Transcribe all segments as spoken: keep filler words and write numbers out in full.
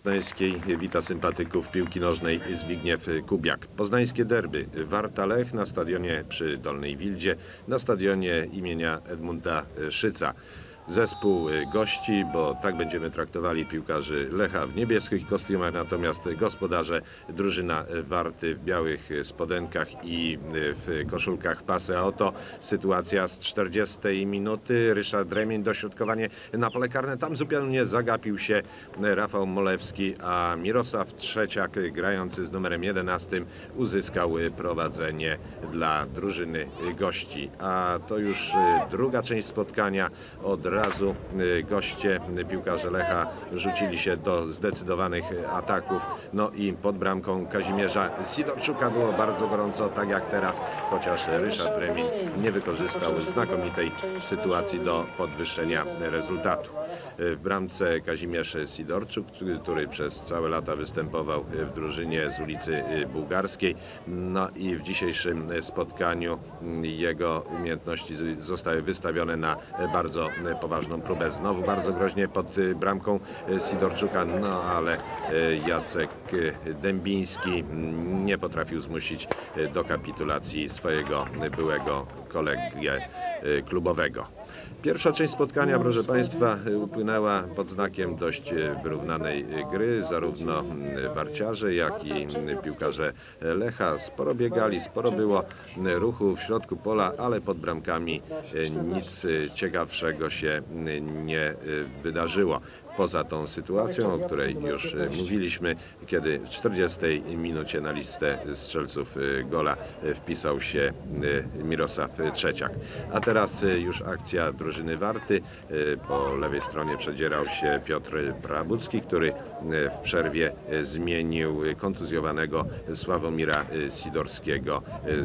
Poznańskiej wita sympatyków piłki nożnej Zbigniew Kubiak. Poznańskie derby Warta Lech na stadionie przy Dolnej Wildzie, na stadionie imienia Edmunda Szyca. Zespół gości, bo tak będziemy traktowali piłkarzy Lecha w niebieskich kostiumach, natomiast gospodarze drużyna Warty w białych spodenkach i w koszulkach pasy. A oto sytuacja z czterdziestej minuty. Ryszard Remień, dośrodkowanie na pole karne. Tam zupełnie zagapił się Rafał Molewski, a Mirosław Trzeciak, grający z numerem jedenastym, uzyskał prowadzenie dla drużyny gości. A to już druga część spotkania. Od razu goście, piłkarze Lecha, rzucili się do zdecydowanych ataków. No i pod bramką Kazimierza Sidorczuka było bardzo gorąco, tak jak teraz, chociaż Ryszard Remień nie wykorzystał znakomitej sytuacji do podwyższenia rezultatu. W bramce Kazimierz Sidorczuk, który przez całe lata występował w drużynie z ulicy Bułgarskiej. No i w dzisiejszym spotkaniu jego umiejętności zostały wystawione na bardzo poważną próbę. Znowu bardzo groźnie pod bramką Sidorczuka, no ale Jacek Dębiński nie potrafił zmusić do kapitulacji swojego byłego kolegę klubowego. Pierwsza część spotkania, proszę Państwa, upłynęła pod znakiem dość wyrównanej gry. Zarówno warciarze, jak i piłkarze Lecha sporo biegali, sporo było ruchu w środku pola, ale pod bramkami nic ciekawszego się nie wydarzyło. Poza tą sytuacją, o której już mówiliśmy, kiedy w czterdziestej minucie na listę strzelców gola wpisał się Mirosław Trzeciak. A teraz już akcja drużyny Warty. Po lewej stronie przedzierał się Piotr Prabucki, który w przerwie zmienił kontuzjowanego Sławomira Sidorskiego.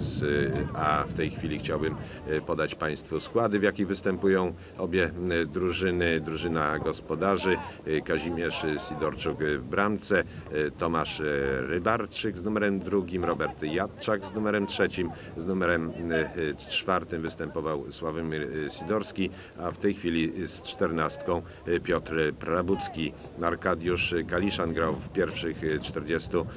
A w tej chwili chciałbym podać Państwu składy, w jakich występują obie drużyny. Drużyna gospodarzy: Kazimierz Sidorczuk w bramce, Tomasz Rybarczyk z numerem drugim, Robert Jadczak z numerem trzecim, z numerem czwartym występował Sławomir Sidorski, a w tej chwili z czternastką Piotr Prabucki. Arkadiusz Kaliszan grał w pierwszych czterdziestu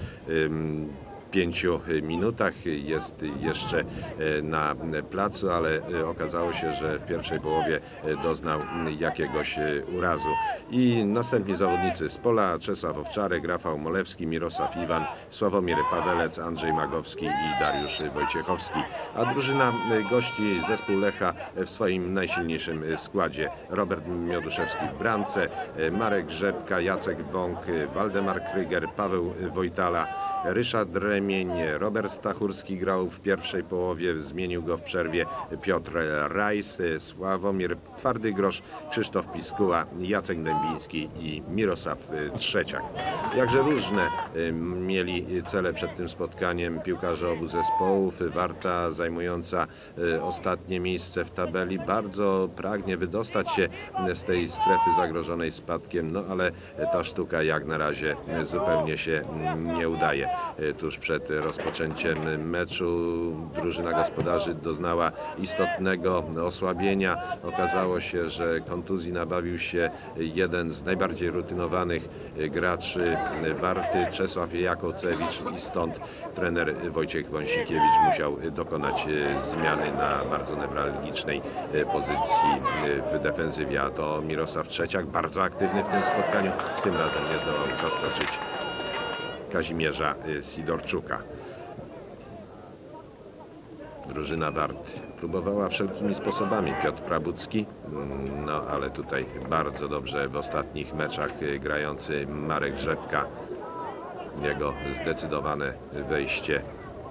pięciu minutach, jest jeszcze na placu, ale okazało się, że w pierwszej połowie doznał jakiegoś urazu. I następni zawodnicy z pola: Czesław Owczarek, Rafał Molewski, Mirosław Iwan, Sławomir Pawelec, Andrzej Magowski i Dariusz Wojciechowski. A drużyna gości, zespół Lecha, w swoim najsilniejszym składzie: Robert Mioduszewski w bramce, Marek Rzepka, Jacek Bąk, Waldemar Kryger, Paweł Wojtala, Ryszard Remień, Robert Stachurski grał w pierwszej połowie, zmienił go w przerwie Piotr Rajs, Sławomir Twardygrosz, Krzysztof Piskuła, Jacek Dębiński i Mirosław Trzeciak. Jakże różne mieli cele przed tym spotkaniem piłkarze obu zespołów. Warta, zajmująca ostatnie miejsce w tabeli, bardzo pragnie wydostać się z tej strefy zagrożonej spadkiem, no ale ta sztuka jak na razie zupełnie się nie udaje. Tuż przed rozpoczęciem meczu drużyna gospodarzy doznała istotnego osłabienia. Okazało się, że kontuzji nabawił się jeden z najbardziej rutynowanych graczy Warty, Czesław Jakowcewicz, i stąd trener Wojciech Wąsikiewicz musiał dokonać zmiany na bardzo newralgicznej pozycji w defensywie. A to Mirosław Trzeciak, bardzo aktywny w tym spotkaniu, tym razem nie zdołał zaskoczyć Kazimierza Sidorczuka. Drużyna Warty próbowała wszelkimi sposobami. Piotr Prabucki, no ale tutaj bardzo dobrze w ostatnich meczach grający Marek Rzepka. Jego zdecydowane wejście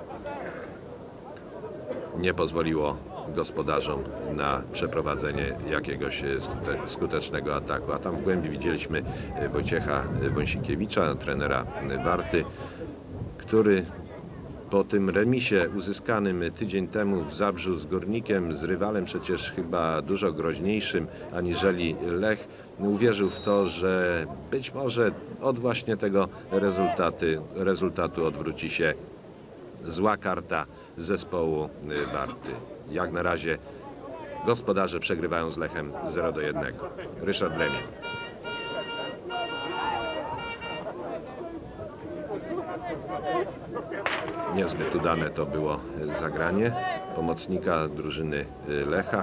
nie pozwoliło gospodarzom na przeprowadzenie jakiegoś skutecznego ataku. A tam w głębi widzieliśmy Wojciecha Wąsikiewicza, trenera Warty, który po tym remisie uzyskanym tydzień temu w Zabrzu z Górnikiem, z rywalem przecież chyba dużo groźniejszym aniżeli Lech, uwierzył w to, że być może od właśnie tego rezultaty, rezultatu odwróci się zła karta zespołu Warty. Jak na razie gospodarze przegrywają z Lechem zero do jednego. Ryszard Remień. Niezbyt udane to było zagranie pomocnika drużyny Lecha.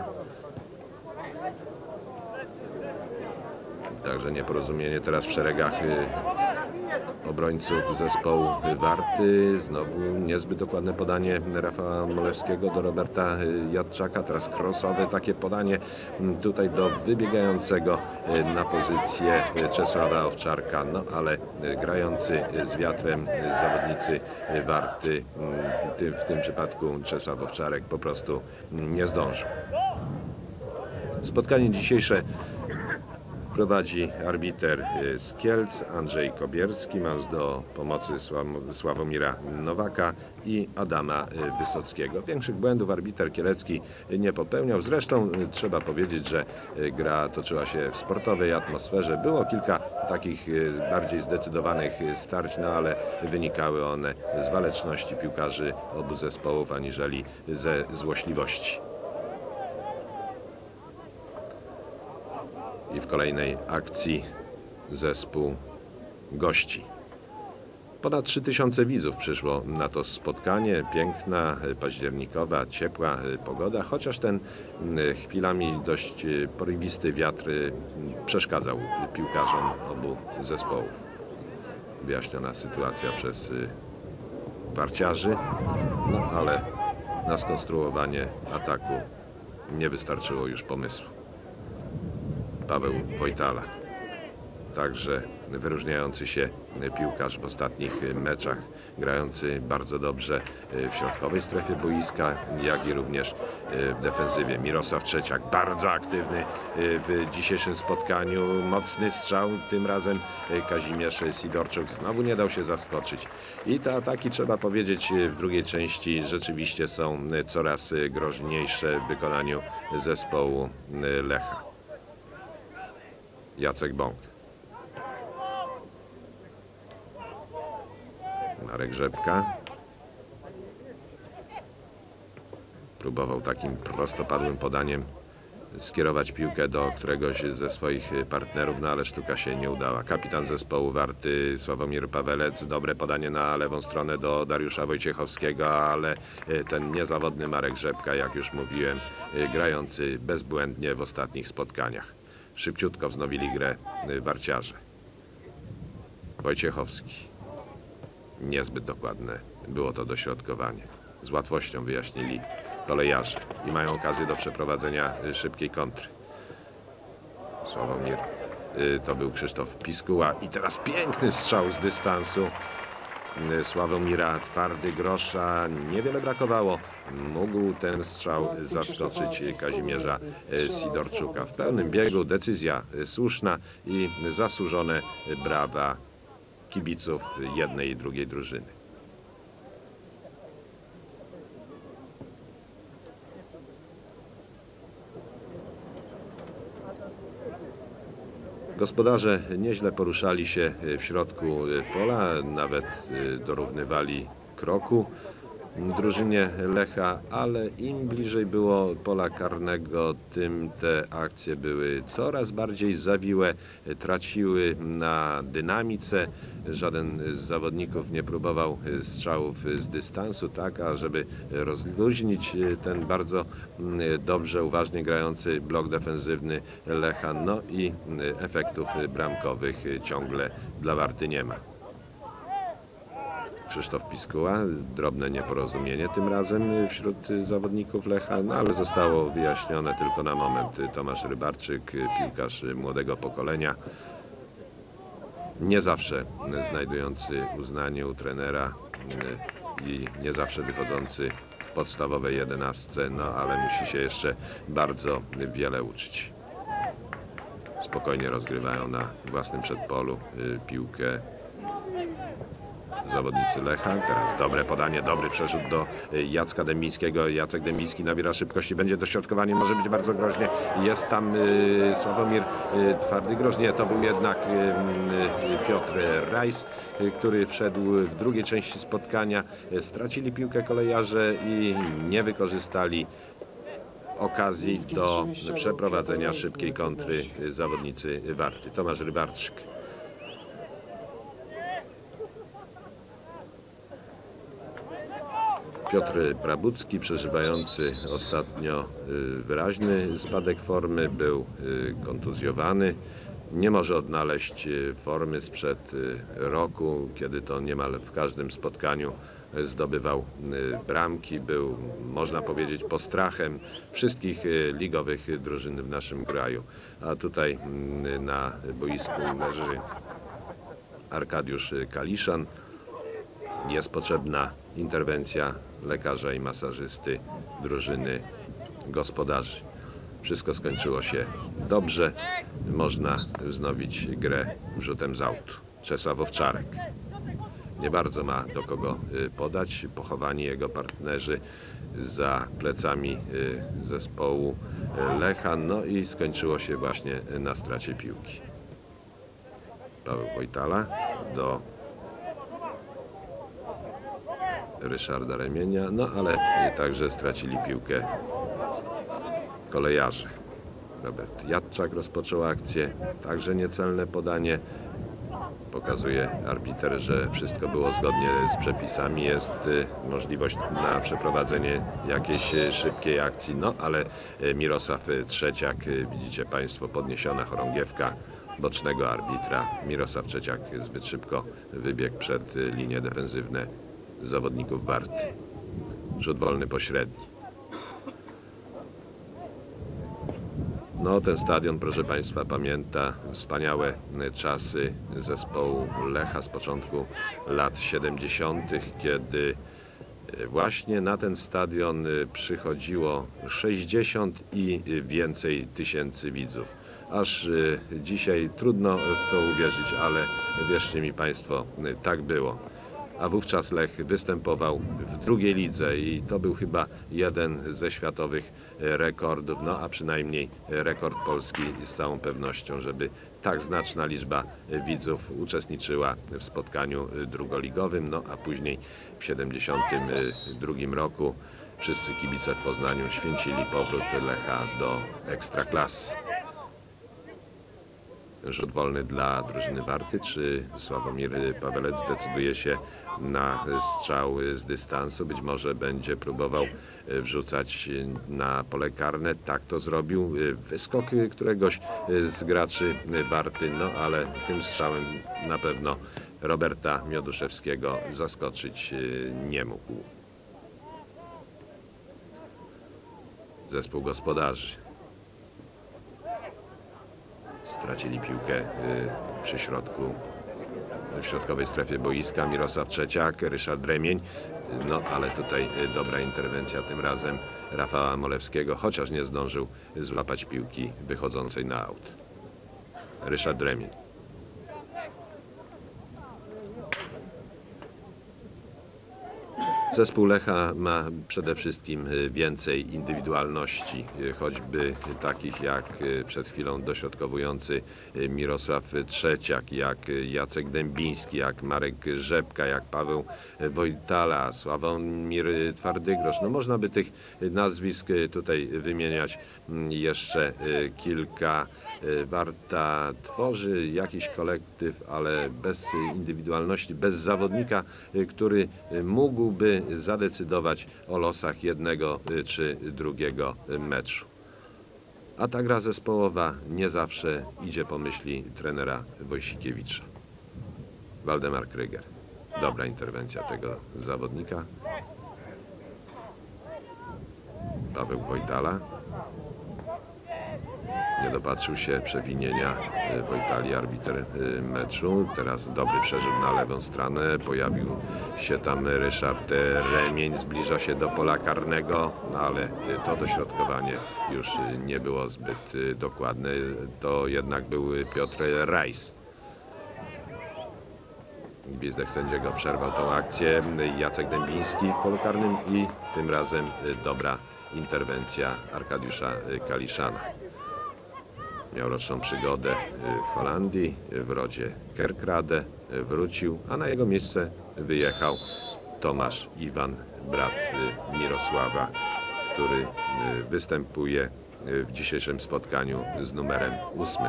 Także nieporozumienie teraz w szeregach obrońców zespołu Warty. Znowu niezbyt dokładne podanie Rafała Molewskiego do Roberta Jadczaka. Teraz crossowe takie podanie tutaj do wybiegającego na pozycję Czesława Owczarka. No ale grający z wiatrem zawodnicy Warty, w tym przypadku Czesław Owczarek, po prostu nie zdążył. Spotkanie dzisiejsze prowadzi arbiter z Kielc Andrzej Kobierski, ma do pomocy Sławomira Nowaka i Adama Wysockiego. Większych błędów arbiter kielecki nie popełniał. Zresztą trzeba powiedzieć, że gra toczyła się w sportowej atmosferze. Było kilka takich bardziej zdecydowanych starć, no ale wynikały one z waleczności piłkarzy obu zespołów aniżeli ze złośliwości. I w kolejnej akcji zespół gości. Ponad trzy tysiące widzów przyszło na to spotkanie. Piękna, październikowa, ciepła pogoda, chociaż ten chwilami dość porywisty wiatr przeszkadzał piłkarzom obu zespołów. Wyjaśniona sytuacja przez warciarzy, no ale na skonstruowanie ataku nie wystarczyło już pomysłu. Paweł Wojtala, także wyróżniający się piłkarz w ostatnich meczach, grający bardzo dobrze w środkowej strefie boiska, jak i również w defensywie. Mirosław Trzeciak, bardzo aktywny w dzisiejszym spotkaniu, mocny strzał, tym razem Kazimierz Sidorczuk znowu nie dał się zaskoczyć. I te ataki, trzeba powiedzieć, w drugiej części rzeczywiście są coraz groźniejsze w wykonaniu zespołu Lecha. Jacek Bąk. Marek Rzepka. Próbował takim prostopadłym podaniem skierować piłkę do któregoś ze swoich partnerów, no ale sztuka się nie udała. Kapitan zespołu Warty Sławomir Pawelec. Dobre podanie na lewą stronę do Dariusza Wojciechowskiego, ale ten niezawodny Marek Rzepka, jak już mówiłem, grający bezbłędnie w ostatnich spotkaniach. Szybciutko wznowili grę warciarze. Wojciechowski. Niezbyt dokładne było to dośrodkowanie. Z łatwością wyjaśnili kolejarze i mają okazję do przeprowadzenia szybkiej kontry. Sławomir, to był Krzysztof Piskuła i teraz piękny strzał z dystansu Sławomira Twardy Grosza. Niewiele brakowało. Mógł ten strzał zaskoczyć Kazimierza Sidorczuka. W pełnym biegu, decyzja słuszna i zasłużone brawa kibiców jednej i drugiej drużyny. Gospodarze nieźle poruszali się w środku pola, nawet dorównywali kroku drużynie Lecha, ale im bliżej było pola karnego, tym te akcje były coraz bardziej zawiłe, traciły na dynamice. Żaden z zawodników nie próbował strzałów z dystansu, tak, a żeby rozluźnić ten bardzo dobrze, uważnie grający blok defensywny Lecha. No i efektów bramkowych ciągle dla Warty nie ma. Krzysztof Piskuła, drobne nieporozumienie tym razem wśród zawodników Lecha, no ale zostało wyjaśnione tylko na moment. Tomasz Rybarczyk, piłkarz młodego pokolenia, nie zawsze znajdujący uznanie u trenera i nie zawsze wychodzący w podstawowej jedenastce, no ale musi się jeszcze bardzo wiele uczyć. Spokojnie rozgrywają na własnym przedpolu piłkę zawodnicy Lecha. Teraz dobre podanie, dobry przerzut do Jacka Dębińskiego. Jacek Dębiński nabiera szybkości, będzie dośrodkowanie, może być bardzo groźnie. Jest tam y, Sławomir y, Twardy Grosz. Nie, to był jednak y, y, Piotr Rajs, y, który wszedł w drugiej części spotkania. Stracili piłkę kolejarze i nie wykorzystali okazji do przeprowadzenia szybkiej kontry zawodnicy Warty. Tomasz Rybarczyk. Piotr Prabucki, przeżywający ostatnio wyraźny spadek formy, był kontuzjowany. Nie może odnaleźć formy sprzed roku, kiedy to niemal w każdym spotkaniu zdobywał bramki. Był, można powiedzieć, postrachem wszystkich ligowych drużyn w naszym kraju. A tutaj na boisku leży Arkadiusz Kaliszan. Jest potrzebna interwencja lekarza i masażysty drużyny gospodarzy. Wszystko skończyło się dobrze. Można wznowić grę rzutem z autu. Czesław Owczarek nie bardzo ma do kogo podać. Pochowani jego partnerzy za plecami zespołu Lecha. No i skończyło się właśnie na stracie piłki. Paweł Wojtala do Ryszarda Remienia, no ale także stracili piłkę kolejarze. Robert Jadczak rozpoczął akcję, także niecelne podanie. Pokazuje arbiter, że wszystko było zgodnie z przepisami. Jest możliwość na przeprowadzenie jakiejś szybkiej akcji, no ale Mirosław Trzeciak, widzicie Państwo, podniesiona chorągiewka bocznego arbitra. Mirosław Trzeciak zbyt szybko wybiegł przed linie defensywne zawodników Warty. Rzut wolny pośredni. No, ten stadion, proszę Państwa, pamięta wspaniałe czasy zespołu Lecha z początku lat siedemdziesiątych, kiedy właśnie na ten stadion przychodziło sześćdziesiąt i więcej tysięcy widzów. Aż dzisiaj trudno w to uwierzyć, ale wierzcie mi Państwo, tak było. A wówczas Lech występował w drugiej lidze i to był chyba jeden ze światowych rekordów, no a przynajmniej rekord polski z całą pewnością, żeby tak znaczna liczba widzów uczestniczyła w spotkaniu drugoligowym, no a później w siedemdziesiątym drugim roku wszyscy kibice w Poznaniu święcili powrót Lecha do ekstraklasy. Rzut wolny dla drużyny Warty. Czy Sławomir Pawelec zdecyduje się na strzał z dystansu? Być może będzie próbował wrzucać na pole karne. Tak to zrobił. Wyskok któregoś z graczy Warty, no ale tym strzałem na pewno Roberta Mioduszewskiego zaskoczyć nie mógł. Zespół gospodarzy stracili piłkę przy środku, w środkowej strefie boiska. Mirosław Trzeciak, Ryszard Remień, no ale tutaj dobra interwencja tym razem Rafała Molewskiego, chociaż nie zdążył złapać piłki wychodzącej na aut. Ryszard Remień. Zespół Lecha ma przede wszystkim więcej indywidualności, choćby takich jak przed chwilą dośrodkowujący Mirosław Trzeciak, jak Jacek Dębiński, jak Marek Rzepka, jak Paweł Wojtala, Sławomir Twardygrosz. No można by tych nazwisk tutaj wymieniać jeszcze kilka. Warta tworzy jakiś kolektyw, ale bez indywidualności, bez zawodnika, który mógłby zadecydować o losach jednego czy drugiego meczu. A ta gra zespołowa nie zawsze idzie po myśli trenera Wojsikiewicza. Waldemar Kryger. Dobra interwencja tego zawodnika. Paweł Wojtala. Nie dopatrzył się przewinienia Wojtali, arbiter meczu. Teraz dobry przerzut na lewą stronę. Pojawił się tam Ryszard Remień. Zbliża się do pola karnego, no ale to dośrodkowanie już nie było zbyt dokładne. To jednak był Piotr Rajs. Gwizdek sędziego przerwał tą akcję. Jacek Dębiński w polu karnym i tym razem dobra interwencja Arkadiusza Kaliszana. Miał roczną przygodę w Holandii, w rodzie Kerkrade, wrócił, a na jego miejsce wyjechał Tomasz Iwan, brat Mirosława, który występuje w dzisiejszym spotkaniu z numerem ósmym.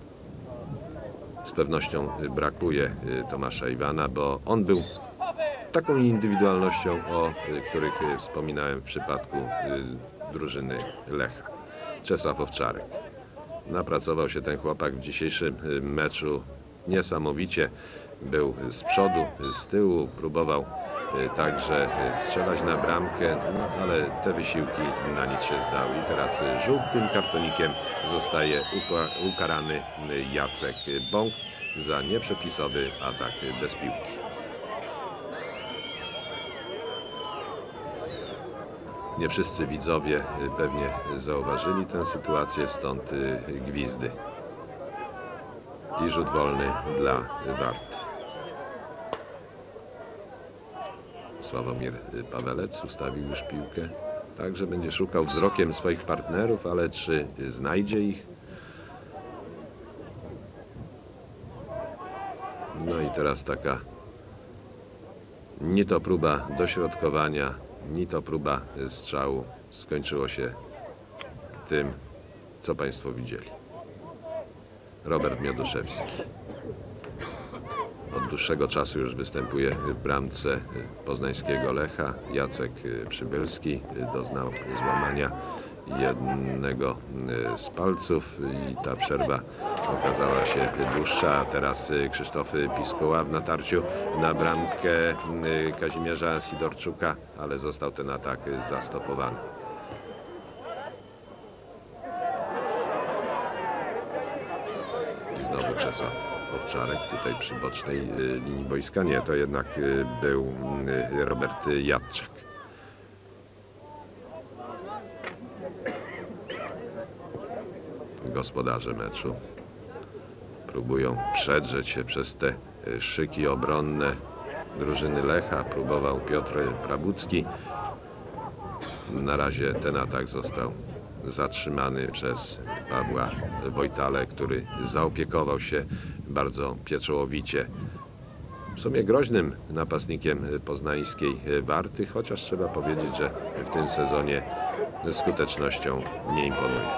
Z pewnością brakuje Tomasza Iwana, bo on był taką indywidualnością, o których wspominałem w przypadku drużyny Lecha. Czesław Owczarek. Napracował się ten chłopak w dzisiejszym meczu niesamowicie. Był z przodu, z tyłu, próbował także strzelać na bramkę, no ale te wysiłki na nic się zdały. I teraz żółtym kartonikiem zostaje ukarany Jacek Bąk za nieprzepisowy atak bez piłki. Nie wszyscy widzowie pewnie zauważyli tę sytuację, stąd gwizdy. I rzut wolny dla Warty. Sławomir Pawelec ustawił już piłkę. Także będzie szukał wzrokiem swoich partnerów, ale czy znajdzie ich? No i teraz taka ni to próba dośrodkowania, ni to próba strzału. Skończyło się tym, co Państwo widzieli. Robert Mioduszewski. Od dłuższego czasu już występuje w bramce poznańskiego Lecha. Jacek Przybylski doznał złamania jednego z palców i ta przerwa okazała się dłuższa. A teraz Krzysztof Piskuła w natarciu na bramkę Kazimierza Sidorczuka, ale został ten atak zastopowany. I znowu Czesław Owczarek tutaj przy bocznej linii boiska. Nie, to jednak był Robert Jadczak. Gospodarze meczu próbują przedrzeć się przez te szyki obronne drużyny Lecha. Próbował Piotr Prabucki. Na razie ten atak został zatrzymany przez Pawła Wojtale, który zaopiekował się bardzo pieczołowicie w sumie groźnym napastnikiem poznańskiej Warty, chociaż trzeba powiedzieć, że w tym sezonie skutecznością nie imponuje.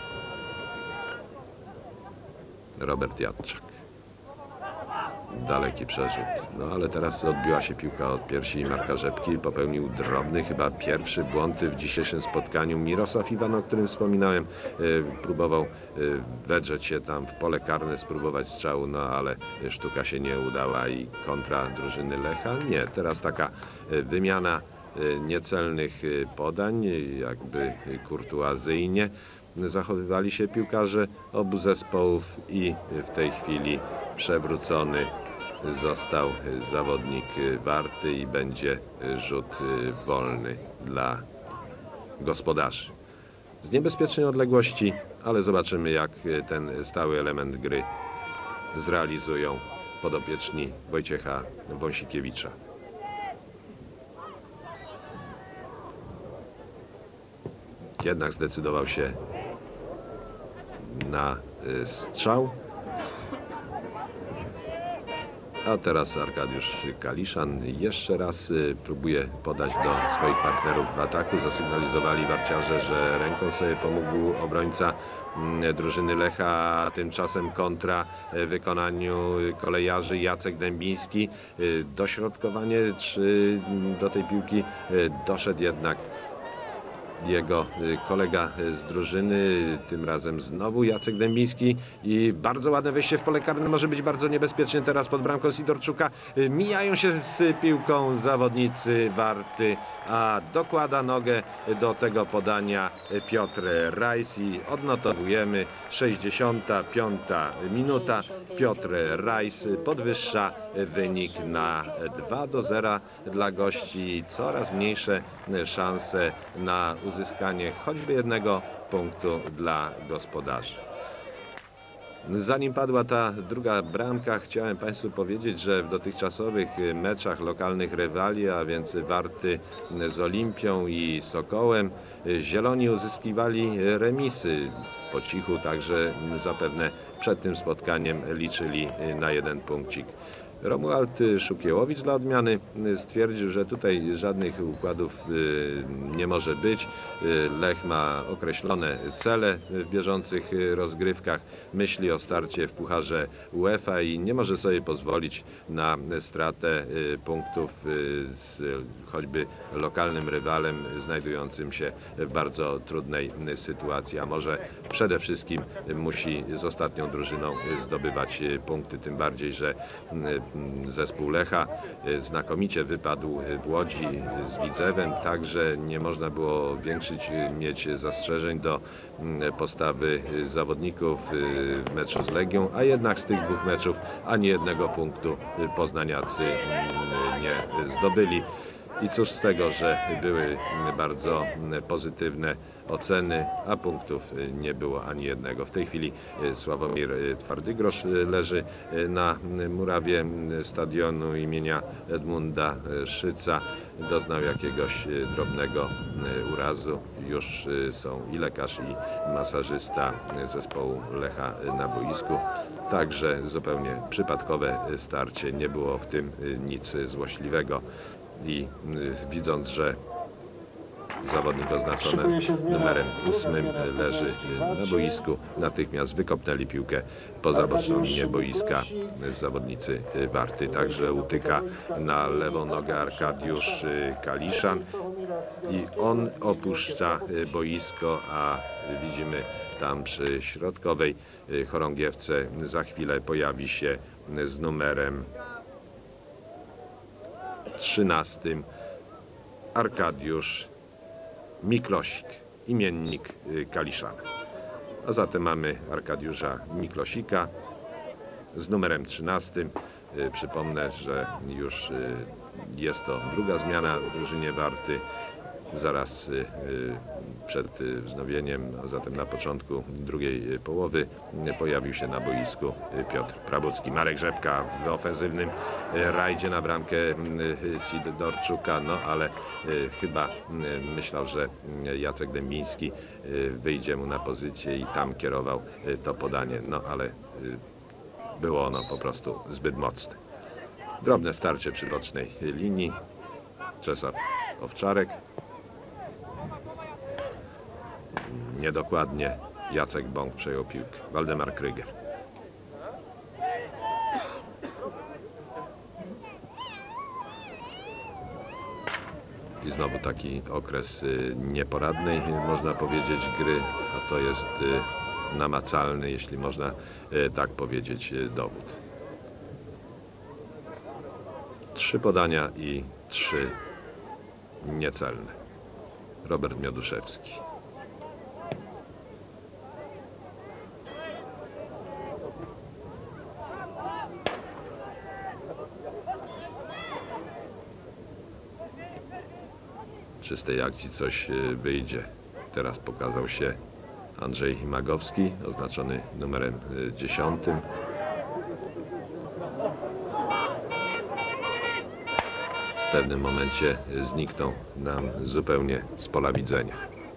Robert Jadczak. Daleki przerzut. No ale teraz odbiła się piłka od piersi Marka Rzepki. Popełnił drobny, chyba pierwszy błąd w dzisiejszym spotkaniu. Mirosław Iwan, o którym wspominałem, próbował wedrzeć się tam w pole karne, spróbować strzału, no ale sztuka się nie udała i kontra drużyny Lecha. Nie, teraz taka wymiana niecelnych podań, jakby kurtuazyjnie zachowywali się piłkarze obu zespołów i w tej chwili przewrócony został zawodnik Warty i będzie rzut wolny dla gospodarzy. Z niebezpiecznej odległości, ale zobaczymy, jak ten stały element gry zrealizują podopieczni Wojciecha Wąsikiewicza. Jednak zdecydował się na strzał. A teraz Arkadiusz Kaliszan jeszcze raz próbuje podać do swoich partnerów w ataku. Zasygnalizowali warciarze, że ręką sobie pomógł obrońca drużyny Lecha, a tymczasem kontra w wykonaniu kolejarzy Jacek Dębiński. Dośrodkowanie czy do tej piłki doszedł jednak jego kolega z drużyny, tym razem znowu Jacek Dębiński i bardzo ładne wejście w pole karne, może być bardzo niebezpieczny teraz pod bramką Sidorczuka. Mijają się z piłką zawodnicy Warty, a dokłada nogę do tego podania Piotr Rajs i odnotowujemy sześćdziesiąta piąta minuta. Piotr Rajs podwyższa wynik na dwa do zera dla gości i coraz mniejsze szanse na uzyskanie choćby jednego punktu dla gospodarzy. Zanim padła ta druga bramka, chciałem Państwu powiedzieć, że w dotychczasowych meczach lokalnych rywali, a więc Warty z Olimpią i Sokołem, zieloni uzyskiwali remisy. Po cichu także zapewne przed tym spotkaniem liczyli na jeden punkcik. Romuald Szukiełowicz dla odmiany stwierdził, że tutaj żadnych układów nie może być. Lech ma określone cele w bieżących rozgrywkach, myśli o starcie w Pucharze UEFA i nie może sobie pozwolić na stratę punktów z choćby lokalnym rywalem znajdującym się w bardzo trudnej sytuacji, a może przede wszystkim musi z ostatnią drużyną zdobywać punkty, tym bardziej, że zespół Lecha znakomicie wypadł w Łodzi z Widzewem, także nie można było większych mieć zastrzeżeń do postawy zawodników w meczu z Legią, a jednak z tych dwóch meczów ani jednego punktu poznaniacy nie zdobyli. I cóż z tego, że były bardzo pozytywne oceny, a punktów nie było ani jednego. W tej chwili Sławomir Twardygrosz leży na murawie stadionu imienia Edmunda Szyca. Doznał jakiegoś drobnego urazu. Już są i lekarz, i masażysta zespołu Lecha na boisku. Także zupełnie przypadkowe starcie, nie było w tym nic złośliwego. I widząc, że zawodnik oznaczony numerem ósmym leży na boisku, natychmiast wykopnęli piłkę poza boczną linię boiska zawodnicy Warty. Także utyka na lewą nogę Arkadiusz Kaliszan i on opuszcza boisko, a widzimy tam przy środkowej chorągiewce za chwilę pojawi się z numerem trzynastym Arkadiusz Miklosik, imiennik Kaliszana. A zatem mamy Arkadiusza Miklosika z numerem trzynastym. Przypomnę, że już jest to druga zmiana w drużynie Warty. Zaraz przed wznowieniem, a zatem na początku drugiej połowy, pojawił się na boisku Piotr Prabucki. Marek Rzepka w ofensywnym rajdzie na bramkę Sidorczuka, no ale chyba myślał, że Jacek Dębiński wyjdzie mu na pozycję i tam kierował to podanie, no ale było ono po prostu zbyt mocne. Drobne starcie przy bocznej linii. Czesław Owczarek. Niedokładnie Jacek Bąk przejął piłkę. Waldemar Kryger. I znowu taki okres nieporadnej, można powiedzieć, gry, a to jest namacalny, jeśli można tak powiedzieć, dowód. Trzy podania i trzy niecelne. Robert Mioduszewski. Czy z tej akcji coś wyjdzie? Teraz pokazał się Andrzej Magowski, oznaczony numerem dziesiątym. W pewnym momencie zniknął nam zupełnie z pola widzenia.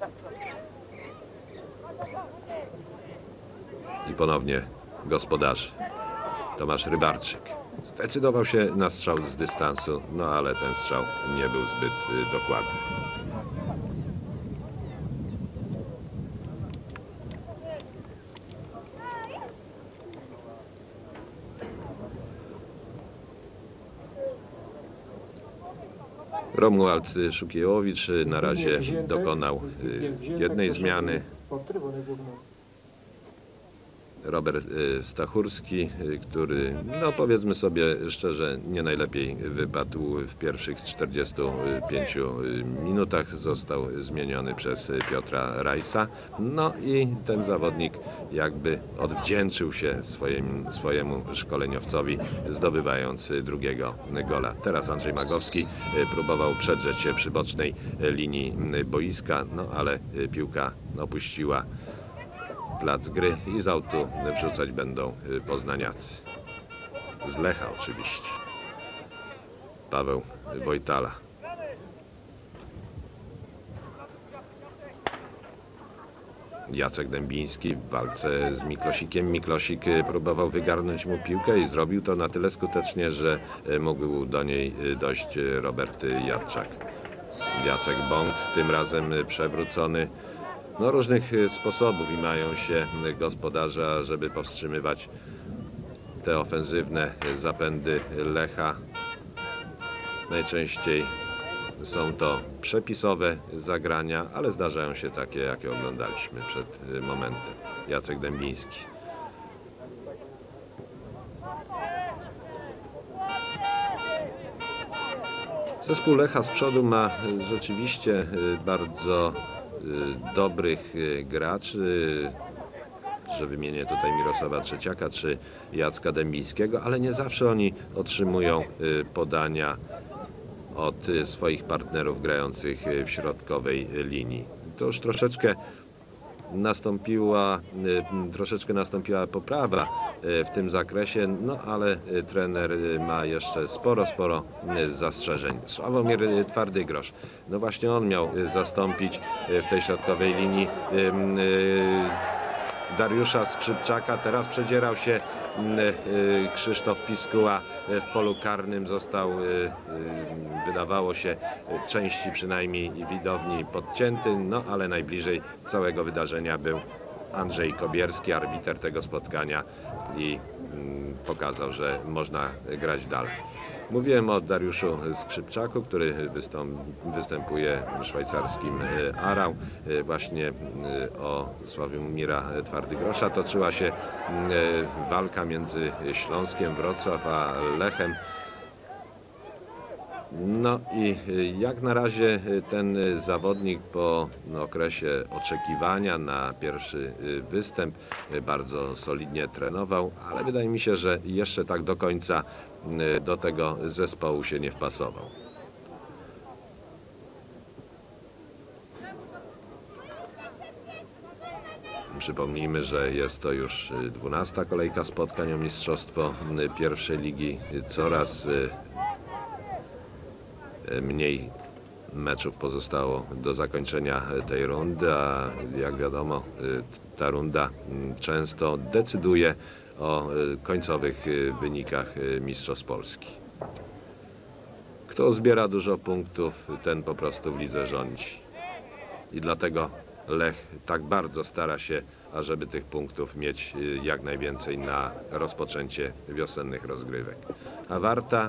I ponownie gospodarz Tomasz Rybarczyk. Zdecydował się na strzał z dystansu, no ale ten strzał nie był zbyt dokładny. Romuald Szukiełowicz na razie dokonał jednej zmiany. Robert Stachurski, który, no powiedzmy sobie szczerze, nie najlepiej wypadł w pierwszych czterdziestu pięciu minutach. Został zmieniony przez Piotra Rajsa. No i ten zawodnik jakby odwdzięczył się swoim, swojemu szkoleniowcowi, zdobywając drugiego gola. Teraz Andrzej Magowski próbował przedrzeć się przy bocznej linii boiska, no ale piłka opuściła plac gry i z autu wrzucać będą poznaniacy. Z Lecha oczywiście. Paweł Wojtala. Jacek Dębiński w walce z Miklosikiem. Miklosik próbował wygarnąć mu piłkę i zrobił to na tyle skutecznie, że mógł do niej dojść Robert Jadczak. Jacek Bąk, tym razem przewrócony. No, różnych sposobów i mają się gospodarze, żeby powstrzymywać te ofensywne zapędy Lecha. Najczęściej są to przepisowe zagrania, ale zdarzają się takie, jakie oglądaliśmy przed momentem. Jacek Dębiński. Zespół Lecha z przodu ma rzeczywiście bardzo dobrych graczy, że wymienię tutaj Mirosława Trzeciaka czy Jacka Dębińskiego, ale nie zawsze oni otrzymują podania od swoich partnerów grających w środkowej linii. To już troszeczkę nastąpiła, troszeczkę nastąpiła poprawa w tym zakresie, no ale trener ma jeszcze sporo, sporo zastrzeżeń. Sławomir Twardygrosz, no właśnie on miał zastąpić w tej środkowej linii Dariusza Skrzypczaka. Teraz przedzierał się Krzysztof Piskuła w polu karnym. Został, wydawało się, części przynajmniej widowni podcięty, no ale najbliżej całego wydarzenia był Andrzej Kobierski, arbiter tego spotkania, i pokazał, że można grać dalej. Mówiłem o Dariuszu Skrzypczaku, który występuje w szwajcarskim Arau. Właśnie o Sławomira Twardygrosza toczyła się walka między Śląskiem Wrocław a Lechem. No i jak na razie ten zawodnik po okresie oczekiwania na pierwszy występ bardzo solidnie trenował, ale wydaje mi się, że jeszcze tak do końca do tego zespołu się nie wpasował. Przypomnijmy, że jest to już dwunasta kolejka spotkań o mistrzostwo pierwszej ligi. Coraz mniej meczów pozostało do zakończenia tej rundy, a jak wiadomo, ta runda często decyduje o końcowych wynikach mistrzostw Polski. Kto zbiera dużo punktów, ten po prostu w lidze rządzi. I dlatego Lech tak bardzo stara się, ażeby tych punktów mieć jak najwięcej na rozpoczęcie wiosennych rozgrywek. A Warta,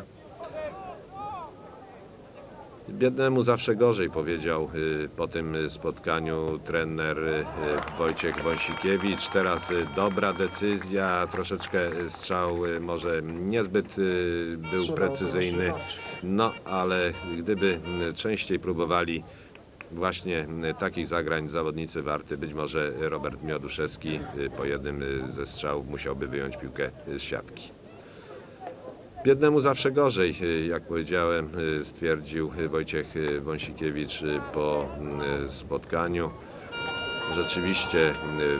biednemu zawsze gorzej, powiedział po tym spotkaniu trener Wojciech Wąsikiewicz. Teraz dobra decyzja, troszeczkę strzał może niezbyt był precyzyjny, no ale gdyby częściej próbowali właśnie takich zagrań zawodnicy Warty, być może Robert Mioduszewski po jednym ze strzałów musiałby wyjąć piłkę z siatki. Biednemu zawsze gorzej, jak powiedziałem, stwierdził Wojciech Wąsikiewicz po spotkaniu. Rzeczywiście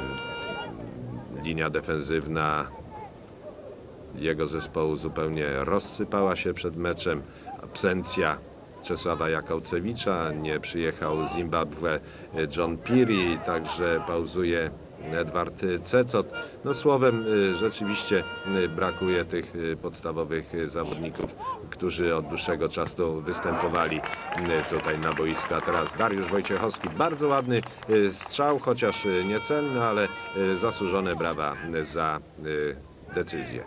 linia defensywna jego zespołu zupełnie rozsypała się przed meczem. Absencja Czesława Jakałcewicza, nie przyjechał z Zimbabwe John Piri, także pauzuje Edward Cecot. No słowem, rzeczywiście brakuje tych podstawowych zawodników, którzy od dłuższego czasu występowali tutaj na boisku. A teraz Dariusz Wojciechowski. Bardzo ładny strzał, chociaż niecelny, ale zasłużone brawa za decyzję.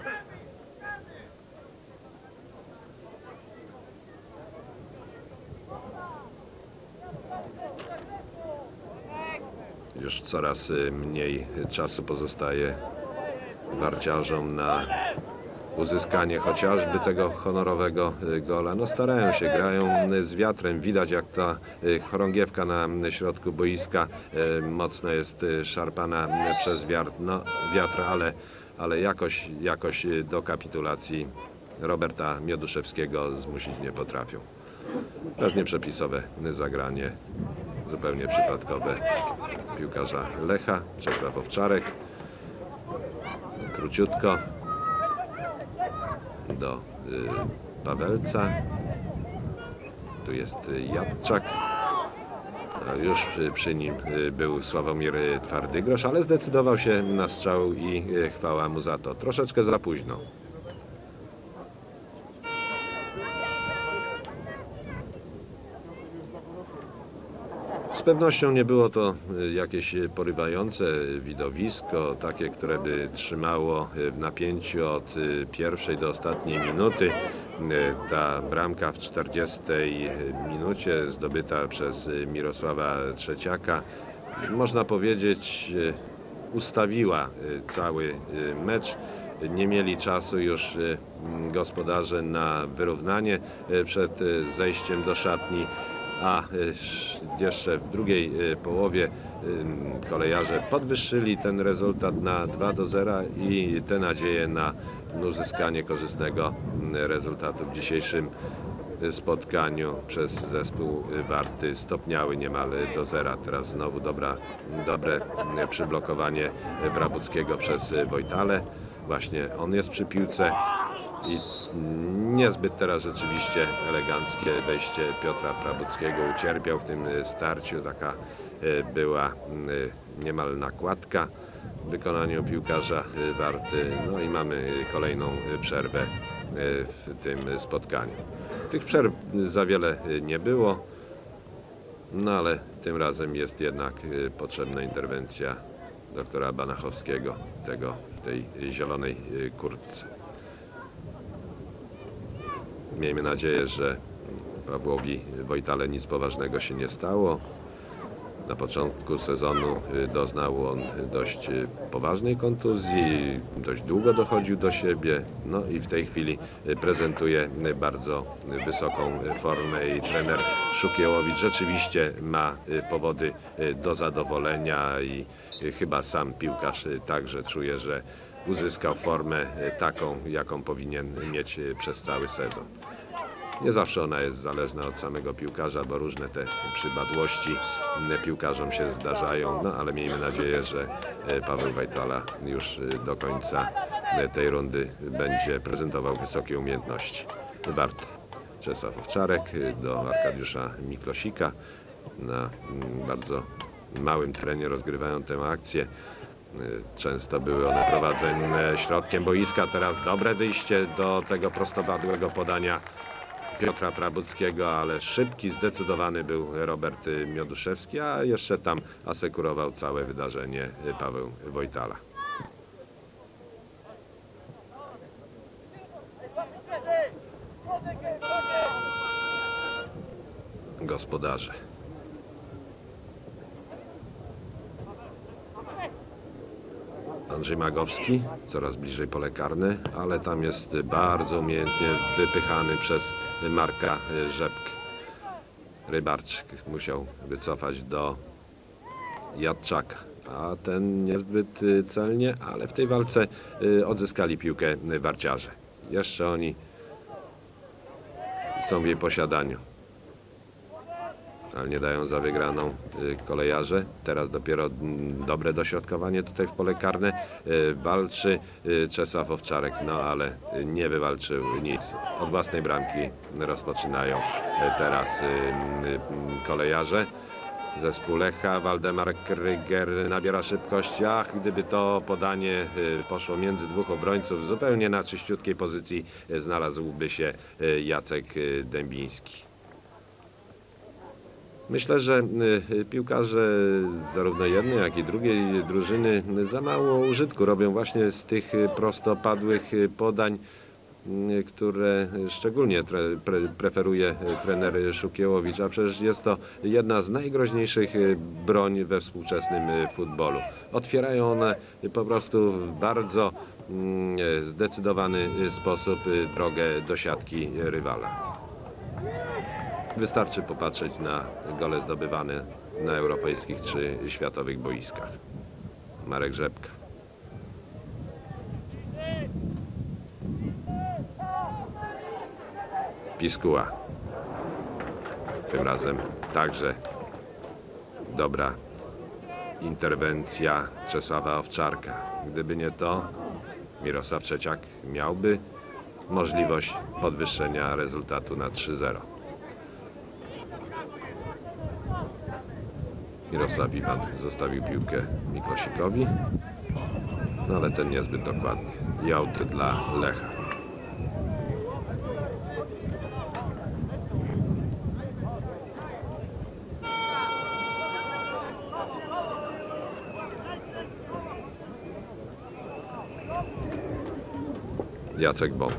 Już coraz mniej czasu pozostaje warciarzom na uzyskanie chociażby tego honorowego gola. No starają się, grają z wiatrem. Widać, jak ta chorągiewka na środku boiska mocno jest szarpana przez wiatr, no, wiatr ale, ale jakoś, jakoś do kapitulacji Roberta Mioduszewskiego zmusić nie potrafią. Też nieprzepisowe zagranie, zupełnie przypadkowe piłkarza Lecha, Czesław Owczarek. Króciutko do y, Pawelca. Tu jest Jadczak. A już przy nim był Sławomir Twardygrosz, ale zdecydował się na strzał i chwała mu za to. Troszeczkę za późno. Z pewnością nie było to jakieś porywające widowisko, takie, które by trzymało w napięciu od pierwszej do ostatniej minuty. Ta bramka w czterdziestej minucie zdobyta przez Mirosława Trzeciaka, można powiedzieć, ustawiła cały mecz. Nie mieli czasu już gospodarze na wyrównanie przed zejściem do szatni, a jeszcze w drugiej połowie kolejarze podwyższyli ten rezultat na dwa do zera i te nadzieje na uzyskanie korzystnego rezultatu w dzisiejszym spotkaniu przez zespół Warty stopniały niemal do zera. Teraz znowu dobra, dobre przyblokowanie Prabuckiego przez Wojtalę. Właśnie on jest przy piłce i niezbyt teraz rzeczywiście eleganckie wejście Piotra Prabuckiego ucierpiał w tym starciu. Taka była niemal nakładka w wykonaniu piłkarza Warty. No i mamy kolejną przerwę w tym spotkaniu. Tych przerw za wiele nie było, no ale tym razem jest jednak potrzebna interwencja doktora Banachowskiego, tego w tej zielonej kurtce. Miejmy nadzieję, że Pawłowi Wojtale nic poważnego się nie stało. Na początku sezonu doznał on dość poważnej kontuzji, dość długo dochodził do siebie, no i w tej chwili prezentuje bardzo wysoką formę i trener Szukiełowicz rzeczywiście ma powody do zadowolenia i chyba sam piłkarz także czuje, że uzyskał formę taką, jaką powinien mieć przez cały sezon. Nie zawsze ona jest zależna od samego piłkarza, bo różne te przypadłości piłkarzom się zdarzają, no ale miejmy nadzieję, że Paweł Wojtala już do końca tej rundy będzie prezentował wysokie umiejętności. Wart Czesław Owczarek do Arkadiusza Miklosika. Na bardzo małym terenie rozgrywają tę akcję. Często były one prowadzone środkiem boiska. Teraz dobre wyjście do tego prostopadłego podania Piotra Prabuckiego, ale szybki, zdecydowany był Robert Mioduszewski, a jeszcze tam asekurował całe wydarzenie Paweł Wojtala. Gospodarze. Andrzej Magowski, coraz bliżej pole karne, ale tam jest bardzo umiejętnie wypychany przez Marka Rzepkę. Rybarczyk musiał wycofać do Jadczaka, a ten niezbyt celnie, ale w tej walce odzyskali piłkę warciarze. Jeszcze oni są w jej posiadaniu, ale nie dają za wygraną kolejarze. Teraz dopiero dobre dośrodkowanie tutaj w pole karne. Walczy Czesław Owczarek, no ale nie wywalczył nic. Od własnej bramki rozpoczynają teraz kolejarze. Zespół Lecha, Waldemar Kryger nabiera szybkości. Ach, gdyby to podanie poszło między dwóch obrońców, zupełnie na czyściutkiej pozycji znalazłby się Jacek Dębiński. Myślę, że piłkarze zarówno jednej, jak i drugiej drużyny za mało użytku robią właśnie z tych prostopadłych podań, które szczególnie tre, pre, preferuje trener Szukiełowicz, a przecież jest to jedna z najgroźniejszych broń we współczesnym futbolu. Otwierają one po prostu w bardzo zdecydowany sposób drogę do siatki rywala. Wystarczy popatrzeć na gole zdobywane na europejskich czy światowych boiskach. Marek Rzepka. Piskuła. Tym razem także dobra interwencja Czesława Owczarka. Gdyby nie to, Mirosław Trzeciak miałby możliwość podwyższenia rezultatu na trzy zero. Mirosław Iwan zostawił piłkę Miklosikowi, no ale ten niezbyt dokładnie. I aut dla Lecha. Jacek Bąk.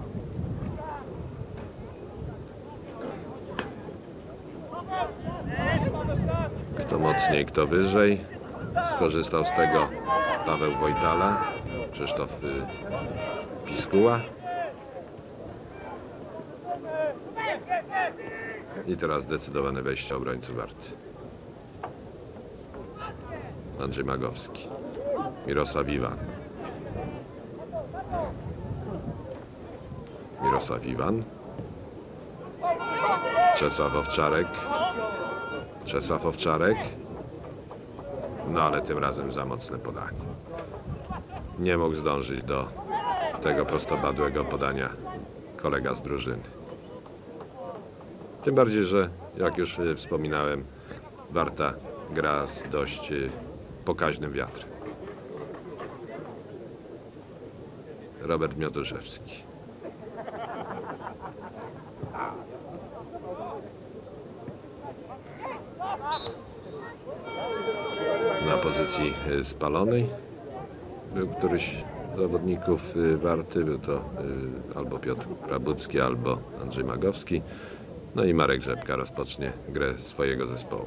Kto mocniej, kto wyżej. Skorzystał z tego Paweł Wojtala, Krzysztof Piskuła. I teraz zdecydowane wejście obrońców Warty. Andrzej Magowski. Mirosław Iwan. Mirosław Iwan. Czesław Owczarek. Czesław Owczarek. No ale tym razem za mocne podanie. Nie mógł zdążyć do tego prostopadłego podania kolega z drużyny. Tym bardziej, że jak już wspominałem, Warta gra z dość pokaźnym wiatrem. Robert Mioduszewski. Na pozycji spalonej był któryś z zawodników Warty, był to albo Piotr Prabucki, albo Andrzej Magowski. No i Marek Rzepka rozpocznie grę swojego zespołu.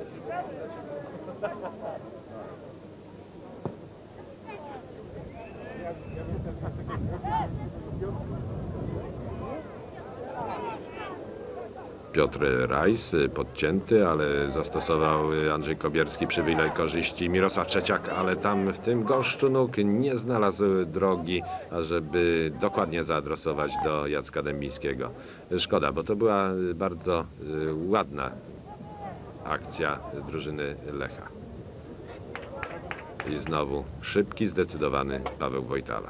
Piotr Rajs podcięty, ale zastosował Andrzej Kobierski przywilej korzyści. Mirosław Trzeciak, ale tam w tym gąszczu nóg nie znalazł drogi, ażeby dokładnie zaadresować do Jacka Dębińskiego. Szkoda, bo to była bardzo ładna akcja drużyny Lecha. I znowu szybki, zdecydowany Paweł Wojtala.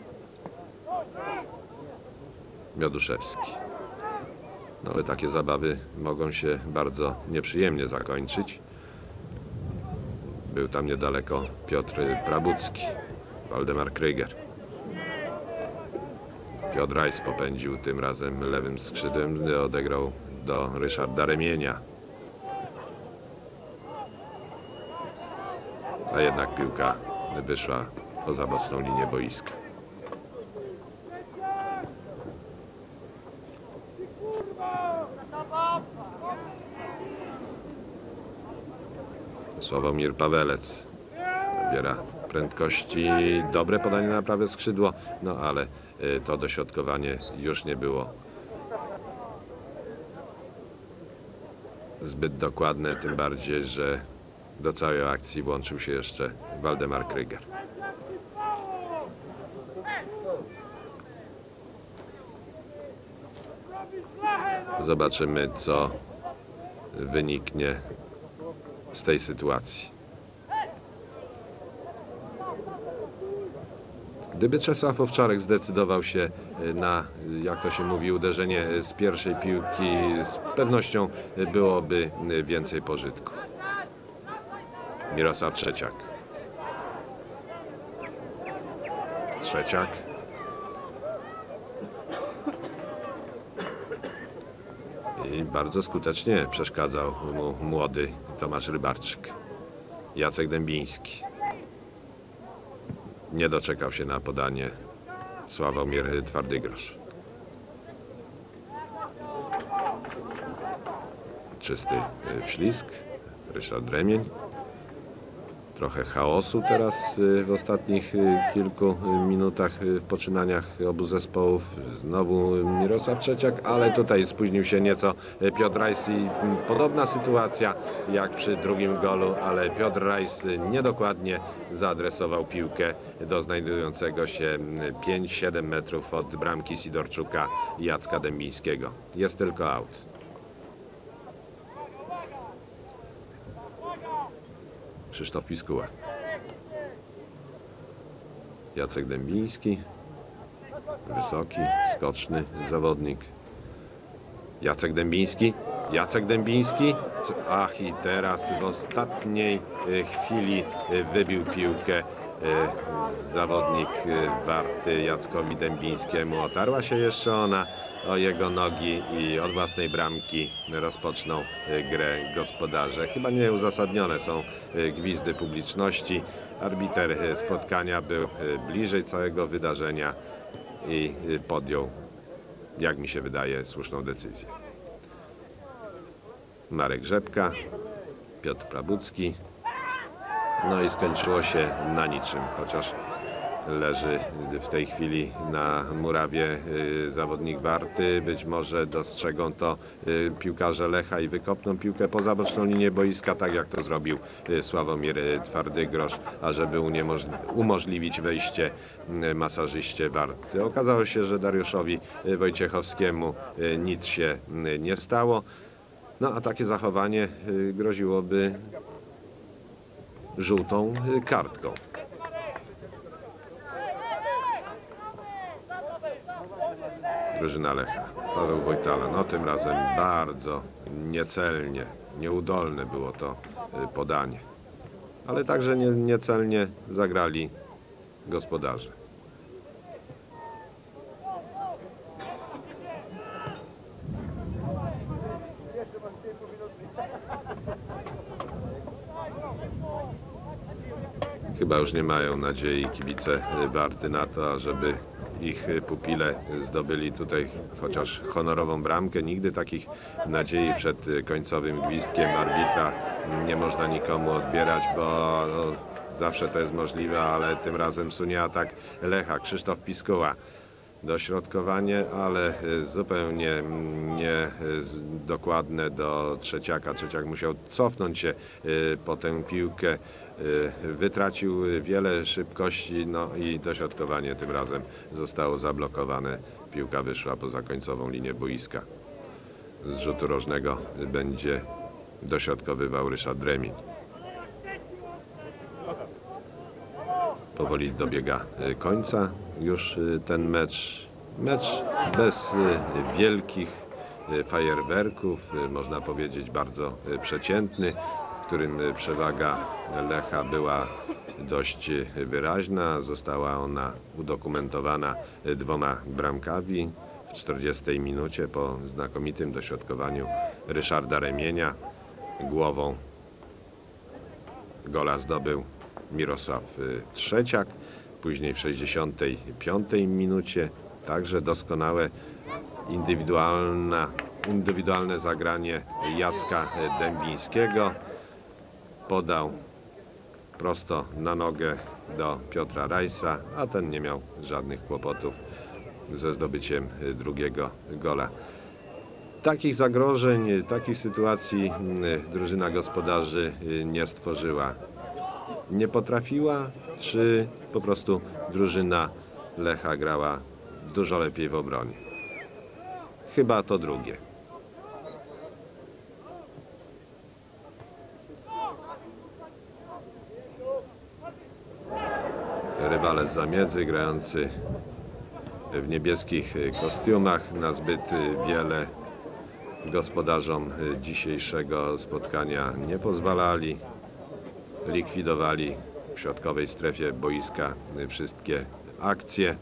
Mioduszewski. No ale takie zabawy mogą się bardzo nieprzyjemnie zakończyć. Był tam niedaleko Piotr Prabucki, Waldemar Kryger. Piotr Rajs popędził tym razem lewym skrzydłem, odegrał do Ryszarda Remienia. A jednak piłka wyszła poza boczną linię boiska. Sławomir Pawelec nabiera prędkości, dobre podanie na prawe skrzydło, no ale to dośrodkowanie już nie było zbyt dokładne, tym bardziej, że do całej akcji włączył się jeszcze Waldemar Kryger. Zobaczymy, co wyniknie z tej sytuacji. Gdyby Czesław Owczarek zdecydował się na, jak to się mówi, uderzenie z pierwszej piłki, z pewnością byłoby więcej pożytku. Mirosław Trzeciak. Trzeciak. I bardzo skutecznie przeszkadzał mu młody Tomasz Rybarczyk. Jacek Dębiński. Nie doczekał się na podanie Sławomir Twardygrosz. Czysty wślizg. Ryszard Remień. Trochę chaosu teraz w ostatnich kilku minutach w poczynaniach obu zespołów. Znowu Mirosław Trzeciak, ale tutaj spóźnił się nieco Piotr Rajs i podobna sytuacja jak przy drugim golu, ale Piotr Rajs niedokładnie zaadresował piłkę do znajdującego się pięć siedem metrów od bramki Sidorczuka i Jacka Dębińskiego. Jest tylko aut. Krzysztof Piskuła. Jacek Dębiński. Wysoki, skoczny zawodnik. Jacek Dębiński. Jacek Dębiński. Ach, i teraz w ostatniej chwili wybił piłkę zawodnik Warty Jackowi Dębińskiemu. Otarła się jeszcze ona o jego nogi i od własnej bramki rozpoczną grę gospodarze. Chyba nieuzasadnione są gwizdy publiczności. Arbiter spotkania był bliżej całego wydarzenia i podjął, jak mi się wydaje, słuszną decyzję. Marek Rzepka, Piotr Prabucki. No i skończyło się na niczym, chociaż leży w tej chwili na murawie zawodnik Warty. Być może dostrzegą to piłkarze Lecha i wykopną piłkę poza boczną linię boiska, tak jak to zrobił Sławomir Twardygrosz, ażeby umożliwić wejście masażyście Warty. Okazało się, że Dariuszowi Wojciechowskiemu nic się nie stało. No a takie zachowanie groziłoby żółtą kartką. Drużyna Lecha. Paweł Wojtala. No tym razem bardzo niecelnie, nieudolne było to podanie. Ale także nie, niecelnie zagrali gospodarze. Chyba już nie mają nadziei kibice Warty na to, ażeby ich pupile zdobyli tutaj chociaż honorową bramkę. Nigdy takich nadziei przed końcowym gwizdkiem arbitra nie można nikomu odbierać, bo no, zawsze to jest możliwe, ale tym razem sunie atak Lecha. Krzysztof Piskuła. Dośrodkowanie, ale zupełnie nie dokładne do Trzeciaka. Trzeciak musiał cofnąć się po tę piłkę. Wytracił wiele szybkości, no i dośrodkowanie tym razem zostało zablokowane. Piłka wyszła poza końcową linię boiska. Z rzutu rożnego będzie dośrodkowywał Ryszard Remin. Powoli dobiega końca już ten mecz. Mecz bez wielkich fajerwerków, można powiedzieć bardzo przeciętny, w którym przewaga Lecha była dość wyraźna. Została ona udokumentowana dwoma bramkami w czterdziestej minucie po znakomitym dośrodkowaniu Ryszarda Remienia. Głową gola zdobył Mirosław Trzeciak. Później w sześćdziesiątej piątej minucie także doskonałe indywidualna, indywidualne zagranie Jacka Dębińskiego. Podał prosto na nogę do Piotra Rajsa, a ten nie miał żadnych kłopotów ze zdobyciem drugiego gola. Takich zagrożeń, takich sytuacji drużyna gospodarzy nie stworzyła. Nie potrafiła, czy po prostu drużyna Lecha grała dużo lepiej w obronie? Chyba to drugie. Rywale z zamiedzy grający w niebieskich kostiumach na zbyt wiele gospodarzom dzisiejszego spotkania nie pozwalali. Likwidowali w środkowej strefie boiska wszystkie akcje.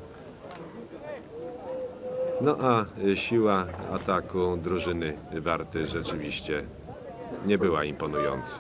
No a siła ataku drużyny Warty rzeczywiście nie była imponująca.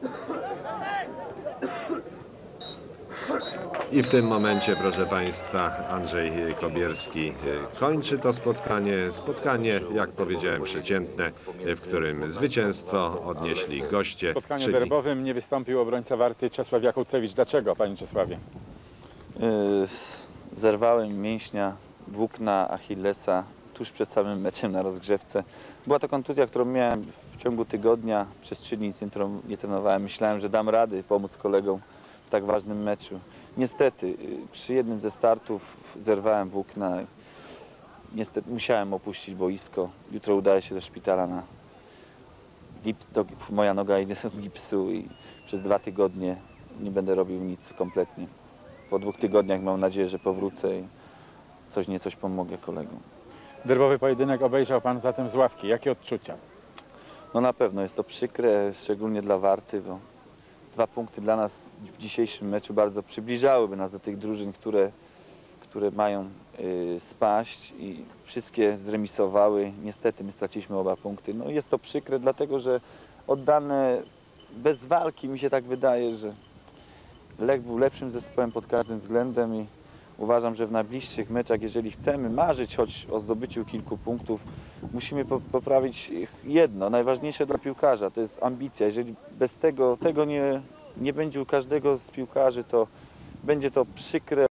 I w tym momencie, proszę Państwa, Andrzej Kobierski kończy to spotkanie. Spotkanie, jak powiedziałem, przeciętne, w którym zwycięstwo odnieśli goście. W spotkaniu czyli... derbowym nie wystąpił obrońca Warty Czesław Jakucewicz. Dlaczego, panie Czesławie? Yy, zerwałem mięśnia włókna Achillesa tuż przed samym meczem na rozgrzewce. Była to kontuzja, którą miałem w ciągu tygodnia. Przez trzy dni nie trenowałem. Myślałem, że dam rady pomóc kolegom w tak ważnym meczu. Niestety, przy jednym ze startów zerwałem włókna. Niestety musiałem opuścić boisko. Jutro udaję się do szpitala na gips, do, moja noga idzie do gipsu i przez dwa tygodnie nie będę robił nic kompletnie. Po dwóch tygodniach mam nadzieję, że powrócę i coś niecoś pomogę kolegom. Derbowy pojedynek obejrzał pan zatem z ławki. Jakie odczucia? No na pewno jest to przykre, szczególnie dla Warty, bo dwa punkty dla nas w dzisiejszym meczu bardzo przybliżałyby nas do tych drużyn, które, które mają y, spaść i wszystkie zremisowały. Niestety my straciliśmy oba punkty. No jest to przykre, dlatego że oddane bez walki, mi się tak wydaje, że Lech był lepszym zespołem pod każdym względem i uważam, że w najbliższych meczach, jeżeli chcemy marzyć choć o zdobyciu kilku punktów, musimy po poprawić jedno, najważniejsze dla piłkarza, to jest ambicja. Jeżeli bez tego, tego nie, nie będzie u każdego z piłkarzy, to będzie to przykre.